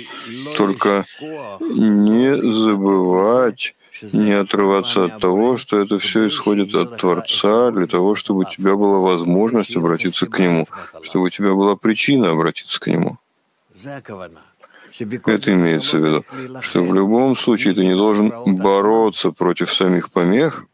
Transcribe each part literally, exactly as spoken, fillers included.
Только не забывать, не отрываться от того, что это все исходит от Творца, для того, чтобы у тебя была возможность обратиться к Нему, чтобы у тебя была причина обратиться к Нему. Это имеется в виду, что в любом случае ты не должен бороться против самих помех,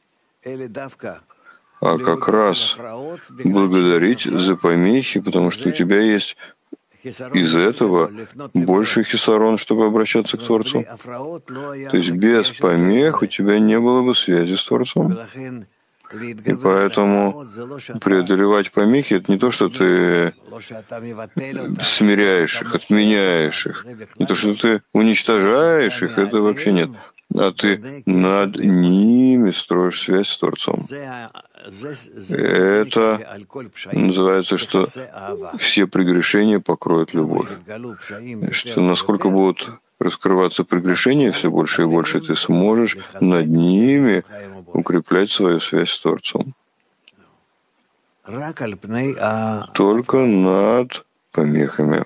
а как раз благодарить за помехи, потому что у тебя есть из этого больше хисарон, чтобы обращаться к Творцу. То есть без помех у тебя не было бы связи с Творцом. И поэтому преодолевать помехи — это не то, что ты смиряешь их, отменяешь их. Не то, что ты уничтожаешь их, это вообще нет. А ты над ними строишь связь с Творцом. Это называется, что все прегрешения покроют любовь. Что насколько будут раскрываться прегрешения все больше и больше, ты сможешь над ними укреплять свою связь с Творцом. Только над помехами.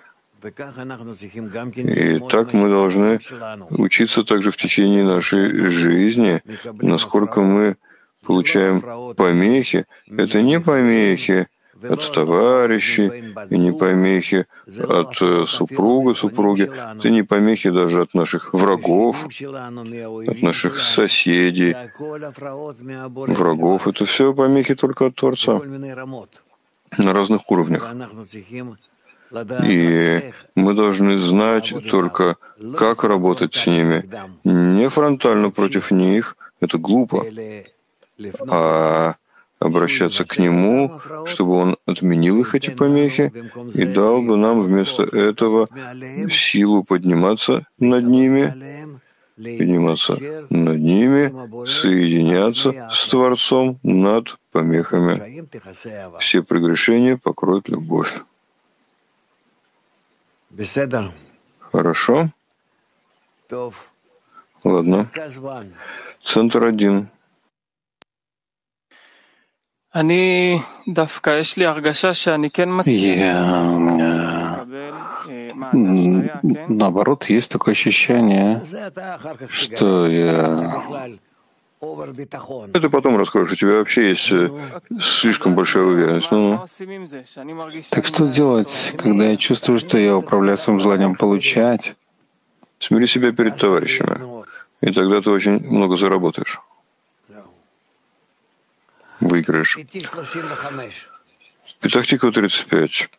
И так мы должны учиться также в течение нашей жизни, насколько мы получаем помехи. Это не помехи от товарищей, и не помехи от супруга, супруги. Это не помехи даже от наших врагов, от наших соседей, врагов. Это все помехи только от Творца на разных уровнях. И мы должны знать только, как работать с ними. Не фронтально против них, это глупо, а обращаться к Нему, чтобы Он отменил их, эти помехи, и дал бы нам вместо этого силу подниматься над ними, подниматься над ними, соединяться с Творцом над помехами. Все прегрешения покроет любовь. Хорошо? Ладно. Центр один. Я, наоборот, есть такое ощущение, что я... Это потом расскажешь. У тебя вообще есть слишком большая уверенность. Ну, так что делать, когда я чувствую, что я управляю своим желанием получать? Смири себя перед товарищами, и тогда ты очень много заработаешь. Выиграешь. Петах Тиква тридцать пять.